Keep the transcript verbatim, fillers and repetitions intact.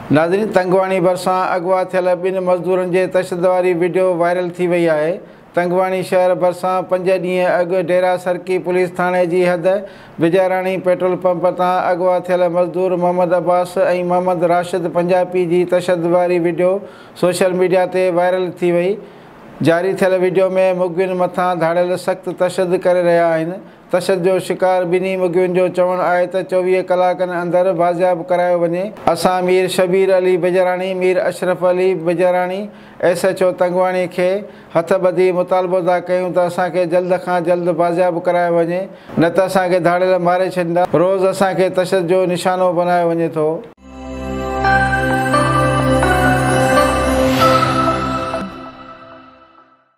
नाज़रीन, तंगवाणी भरिसां अगवा थियल ॿिनि मज़दूरनि जे तशदद वारी वीडियो वायरल थी वई आहे। तंगवाणी शहर भरिसां पंज ॾींहं अॻु डेरा सरकी पुलिस थाणे जी हद विजयराणी पेट्रोल पंप तां अगवा थियल मज़दूर मोहम्मद अब्बास ऐं मोहम्मद राशिद पंजाबी जी तशदद वारी वीडियो सोशल मीडिया ते वायरल थी वई। जारी थियल वीडियो में मुग़वियुनि मथां धाड़ियल सख़्त तशदद करे रहिया आहिनि। तशदद जो शिकार ॿिन्ही मुग़वियुनि जो चवणु आहे त चोवीह कलाकनि अंदरि बाज़ियाब करायो वञे। असां Mir Shabbir Ali Bijarani, Mir Ashraf Ali Bijarani, S H O Tangwani खे हथ ॿधी मुतालबो था कयूं त असांखे जल्द खां जल्द बाज़ियाब करायो वञे, न त असांखे धाड़ियल मारे छॾींदा। रोज़ असांखे तशदद जो निशानो बनायो वञे थो।